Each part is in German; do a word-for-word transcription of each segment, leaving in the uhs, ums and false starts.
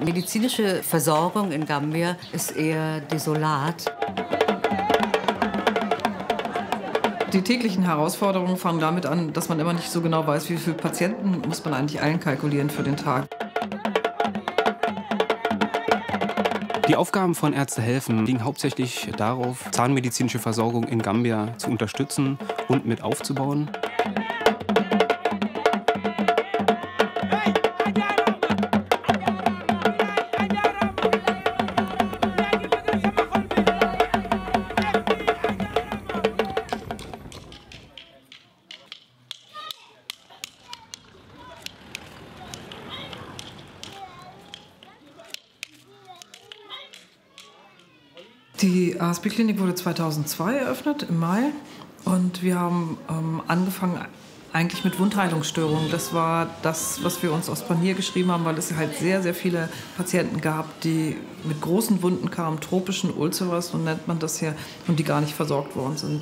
medizinische Versorgung in Gambia ist eher desolat. Die täglichen Herausforderungen fangen damit an, dass man immer nicht so genau weiß, wie viele Patienten muss man eigentlich einkalkulieren für den Tag. Die Aufgaben von Ärzte helfen liegen hauptsächlich darauf, zahnmedizinische Versorgung in Gambia zu unterstützen und mit aufzubauen. Die A S B-Klinik wurde zweitausendzwei eröffnet, im Mai. Und wir haben ähm, angefangen eigentlich mit Wundheilungsstörungen. Das war das, was wir uns aufs Panier geschrieben haben, weil es halt sehr, sehr viele Patienten gab, die mit großen Wunden kamen, tropischen Ulcers, so nennt man das hier, und die gar nicht versorgt worden sind.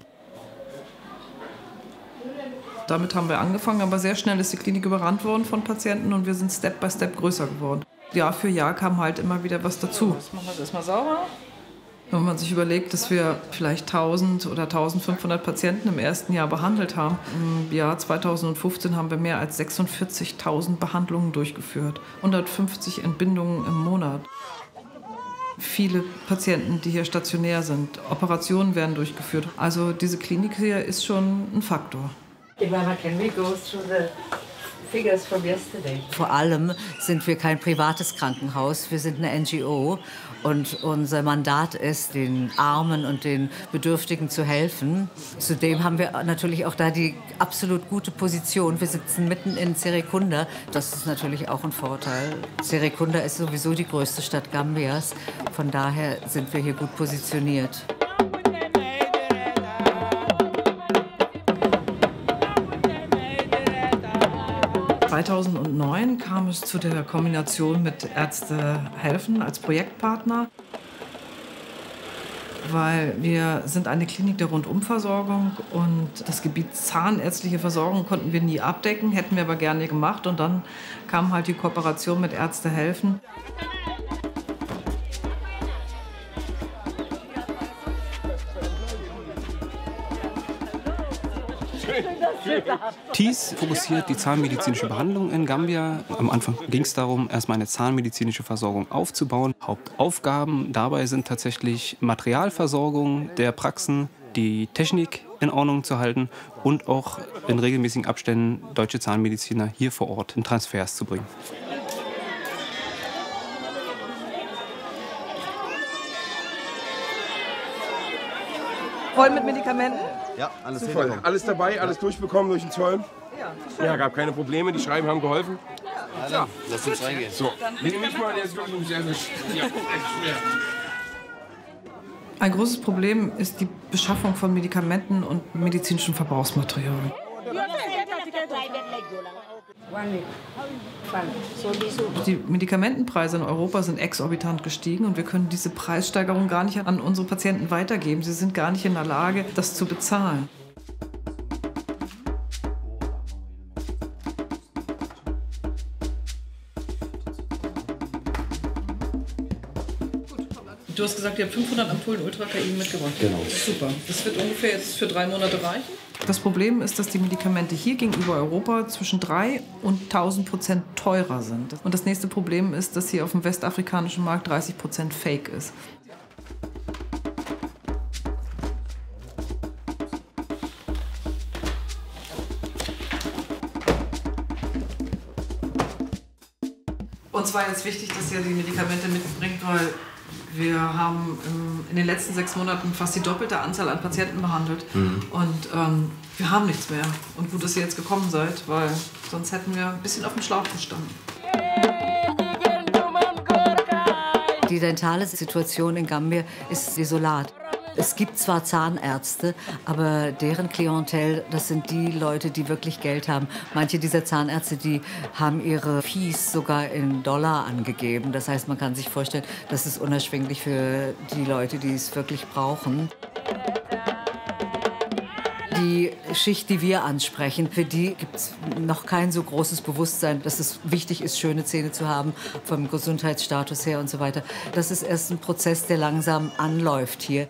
Damit haben wir angefangen, aber sehr schnell ist die Klinik überrannt worden von Patienten und wir sind Step by Step größer geworden. Jahr für Jahr kam halt immer wieder was dazu. Das machen wir jetzt erstmal sauber. Wenn man sich überlegt, dass wir vielleicht tausend oder eintausendfünfhundert Patienten im ersten Jahr behandelt haben, im Jahr zweitausendfünfzehn haben wir mehr als sechsundvierzigtausend Behandlungen durchgeführt, hundertfünfzig Entbindungen im Monat. Viele Patienten, die hier stationär sind, Operationen werden durchgeführt. Also diese Klinik hier ist schon ein Faktor. Ivana, can we go through the figures from yesterday? Vor allem sind wir kein privates Krankenhaus, wir sind eine N G O. Und unser Mandat ist, den Armen und den Bedürftigen zu helfen. Zudem haben wir natürlich auch da die absolut gute Position. Wir sitzen mitten in Serekunda. Das ist natürlich auch ein Vorteil. Serekunda ist sowieso die größte Stadt Gambias. Von daher sind wir hier gut positioniert. zweitausendneun kam es zu der Kombination mit Ärzte helfen als Projektpartner, weil wir sind eine Klinik der Rundumversorgung und das Gebiet zahnärztliche Versorgung konnten wir nie abdecken, hätten wir aber gerne gemacht und dann kam halt die Kooperation mit Ärzte helfen. T I S fokussiert die zahnmedizinische Behandlung in Gambia. Am Anfang ging es darum, erstmal eine zahnmedizinische Versorgung aufzubauen. Hauptaufgaben dabei sind tatsächlich Materialversorgung der Praxen, die Technik in Ordnung zu halten und auch in regelmäßigen Abständen deutsche Zahnmediziner hier vor Ort in Transfers zu bringen. Voll mit Medikamenten? Ja, alles voll. Alles dabei, alles durchbekommen durch den Zoll. Ja, ja, gab keine Probleme, die Schreiben haben geholfen. Ja, dann, lass uns reingehen. So, nehme ich mal, der ist wirklich sehr, sehr ja, echt schwer. Ein großes Problem ist die Beschaffung von Medikamenten und medizinischem Verbrauchsmaterial. Die Medikamentenpreise in Europa sind exorbitant gestiegen und wir können diese Preissteigerung gar nicht an unsere Patienten weitergeben. Sie sind gar nicht in der Lage, das zu bezahlen. Du hast gesagt, ihr habt fünfhundert Ampullen Ultracain mitgebracht. Genau. Super. Das wird ungefähr jetzt für drei Monate reichen. Das Problem ist, dass die Medikamente hier gegenüber Europa zwischen drei und tausend Prozent teurer sind. Und das nächste Problem ist, dass hier auf dem westafrikanischen Markt dreißig Prozent Fake ist. Uns war jetzt wichtig, dass ihr die Medikamente mitbringt, weil wir haben in den letzten sechs Monaten fast die doppelte Anzahl an Patienten behandelt. Mhm. Und ähm, wir haben nichts mehr. Und gut, dass ihr jetzt gekommen seid, weil sonst hätten wir ein bisschen auf dem Schlauch gestanden. Die dentale Situation in Gambia ist desolat. Es gibt zwar Zahnärzte, aber deren Klientel, das sind die Leute, die wirklich Geld haben. Manche dieser Zahnärzte, die haben ihre Fees sogar in Dollar angegeben. Das heißt, man kann sich vorstellen, das ist unerschwinglich für die Leute, die es wirklich brauchen. die Schicht, die wir ansprechen, für die gibt es noch kein so großes Bewusstsein, dass es wichtig ist, schöne Zähne zu haben, vom Gesundheitsstatus her und so weiter. Das ist erst ein Prozess, der langsam anläuft hier.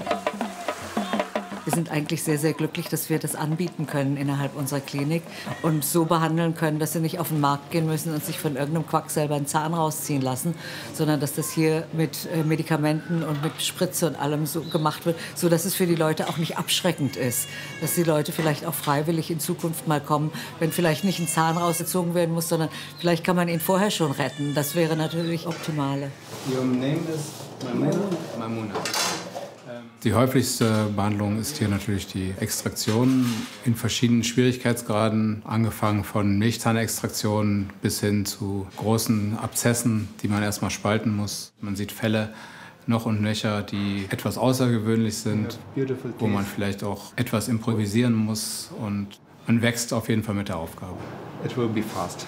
Wir sind eigentlich sehr, sehr glücklich, dass wir das anbieten können innerhalb unserer Klinik und so behandeln können, dass sie nicht auf den Markt gehen müssen und sich von irgendeinem Quacksalber einen Zahn rausziehen lassen, sondern dass das hier mit äh, Medikamenten und mit Spritze und allem so gemacht wird, so dass es für die Leute auch nicht abschreckend ist. Dass die Leute vielleicht auch freiwillig in Zukunft mal kommen, wenn vielleicht nicht ein Zahn rausgezogen werden muss, sondern vielleicht kann man ihn vorher schon retten. Das wäre natürlich optimale. Your name is Mamuna? Mamuna. Die häufigste Behandlung ist hier natürlich die Extraktion in verschiedenen Schwierigkeitsgraden, angefangen von Milchzahnextraktionen bis hin zu großen Abzessen, die man erstmal spalten muss. Man sieht Fälle noch und nöcher, die etwas außergewöhnlich sind, wo man vielleicht auch etwas improvisieren muss, und man wächst auf jeden Fall mit der Aufgabe. It will be fast.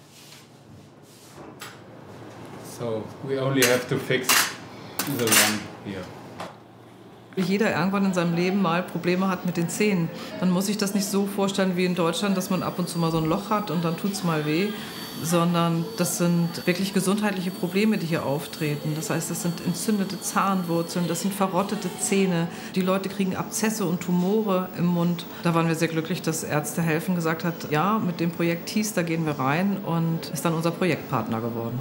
So, we only have to fix the one here. Jeder irgendwann in seinem Leben mal Probleme hat mit den Zähnen. Man muss sich das nicht so vorstellen wie in Deutschland, dass man ab und zu mal so ein Loch hat und dann tut es mal weh, sondern das sind wirklich gesundheitliche Probleme, die hier auftreten. Das heißt, das sind entzündete Zahnwurzeln, das sind verrottete Zähne. Die Leute kriegen Abzesse und Tumore im Mund. Da waren wir sehr glücklich, dass Ärzte helfen gesagt hat, ja, mit dem Projekt Tees, da gehen wir rein, und ist dann unser Projektpartner geworden.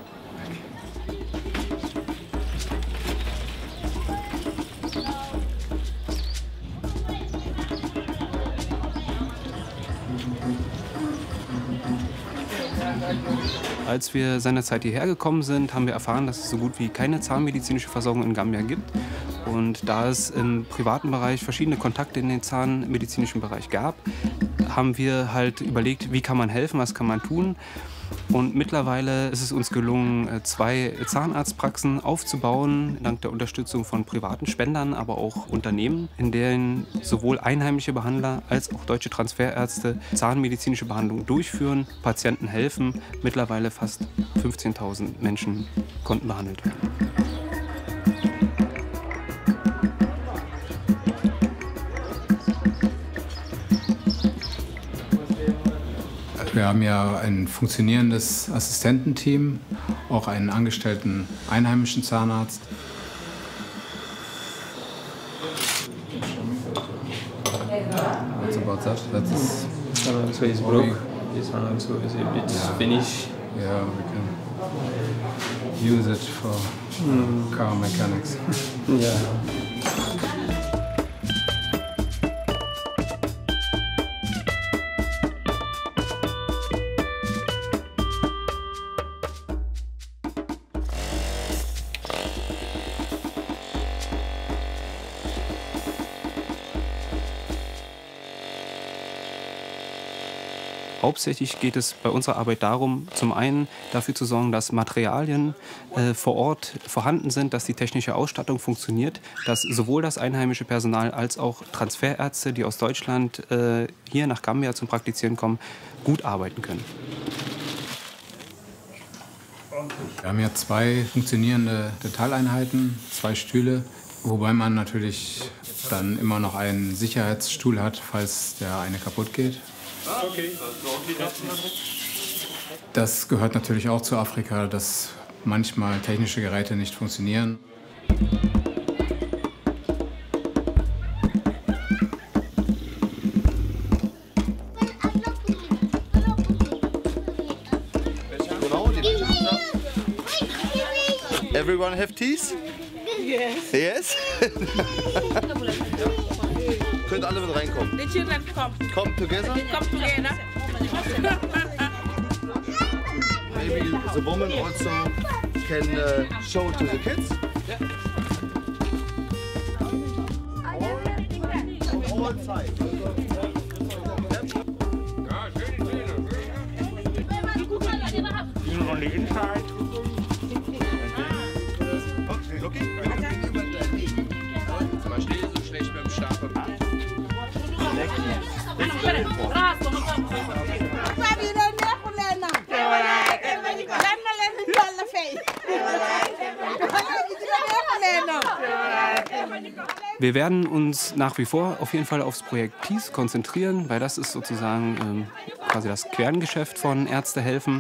Als wir seinerzeit hierher gekommen sind, haben wir erfahren, dass es so gut wie keine zahnmedizinische Versorgung in Gambia gibt. Und da es im privaten Bereich verschiedene Kontakte in den zahnmedizinischen Bereich gab, haben wir halt überlegt, wie kann man helfen, was kann man tun. Und mittlerweile ist es uns gelungen, zwei Zahnarztpraxen aufzubauen, dank der Unterstützung von privaten Spendern, aber auch Unternehmen, in denen sowohl einheimische Behandler als auch deutsche Transferärzte zahnmedizinische Behandlung durchführen, Patienten helfen. Mittlerweile fast fünfzehntausend Menschen konnten behandelt werden. Wir haben ja ein funktionierendes Assistententeam, auch einen angestellten einheimischen Zahnarzt. What's about that? That's This one also is broke. This one also is a bit Yeah. finished. Yeah, we can use it for Mm. car mechanics. Yeah. Hauptsächlich geht es bei unserer Arbeit darum, zum einen dafür zu sorgen, dass Materialien äh, vor Ort vorhanden sind, dass die technische Ausstattung funktioniert, dass sowohl das einheimische Personal als auch Transferärzte, die aus Deutschland äh, hier nach Gambia zum Praktizieren kommen, gut arbeiten können. Wir haben ja zwei funktionierende Detaileinheiten, zwei Stühle, wobei man natürlich dann immer noch einen Sicherheitsstuhl hat, falls der eine kaputt geht. Das gehört natürlich auch zu Afrika, dass manchmal technische Geräte nicht funktionieren. Everyone have teeth? Yes. Yes? Könnt alle mit reinkommen. The children come. Come together. Come together. Maybe the woman also can uh, show it to the kids. All sides. You on the inside. Okay, okay. Zum Beispiel so schlecht beim Schlafen. Let's go. Wir werden uns nach wie vor auf jeden Fall aufs Projekt Peace konzentrieren, weil das ist sozusagen ähm, quasi das Kerngeschäft von Ärzte helfen.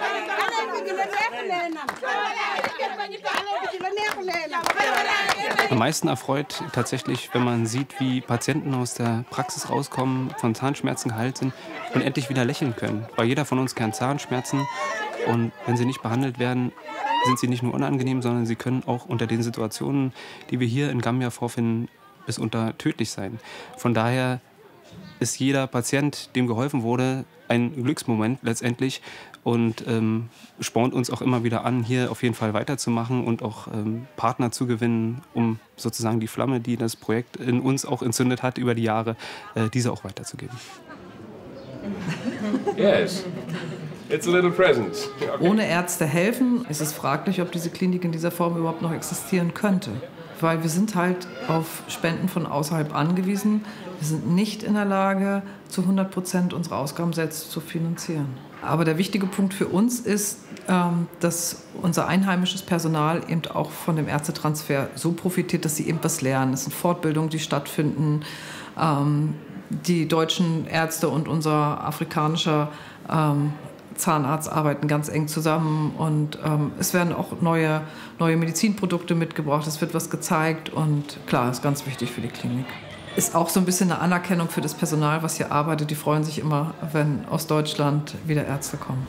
Am meisten erfreut tatsächlich, wenn man sieht, wie Patienten aus der Praxis rauskommen, von Zahnschmerzen geheilt sind und endlich wieder lächeln können. Weil jeder von uns kennt Zahnschmerzen und wenn sie nicht behandelt werden, sind sie nicht nur unangenehm, sondern sie können auch unter den Situationen, die wir hier in Gambia vorfinden, mitunter tödlich sein. Von daher ist jeder Patient, dem geholfen wurde, ein Glücksmoment letztendlich und ähm, spornt uns auch immer wieder an, hier auf jeden Fall weiterzumachen und auch ähm, Partner zu gewinnen, um sozusagen die Flamme, die das Projekt in uns auch entzündet hat über die Jahre, äh, diese auch weiterzugeben. Yes. It's a little present. Okay. Ohne Ärzte helfen ist es fraglich, ob diese Klinik in dieser Form überhaupt noch existieren könnte. Weil wir sind halt auf Spenden von außerhalb angewiesen. Wir sind nicht in der Lage, zu hundert Prozent unsere Ausgaben selbst zu finanzieren. Aber der wichtige Punkt für uns ist, dass unser einheimisches Personal eben auch von dem Ärztetransfer so profitiert, dass sie eben was lernen. Es sind Fortbildungen, die stattfinden. Die deutschen Ärzte und unser afrikanischer Zahnarzt arbeiten ganz eng zusammen und ähm, es werden auch neue, neue Medizinprodukte mitgebracht, es wird was gezeigt und klar, ist ganz wichtig für die Klinik. Ist auch so ein bisschen eine Anerkennung für das Personal, was hier arbeitet. Die freuen sich immer, wenn aus Deutschland wieder Ärzte kommen.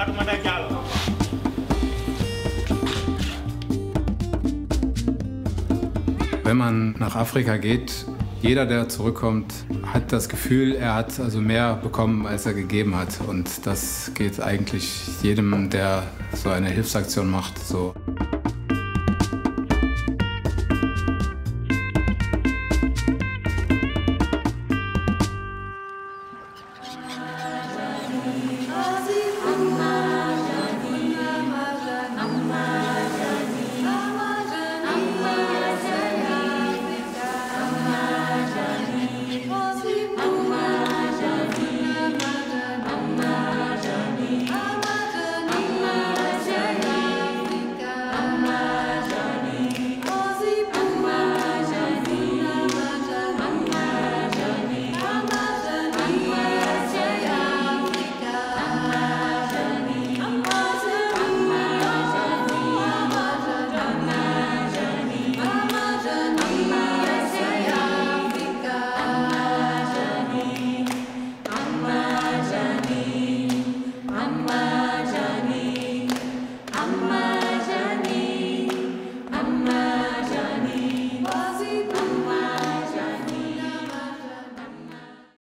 Wenn man nach Afrika geht, jeder, der zurückkommt, hat das Gefühl, er hat also mehr bekommen, als er gegeben hat. Und das geht eigentlich jedem, der so eine Hilfsaktion macht, so.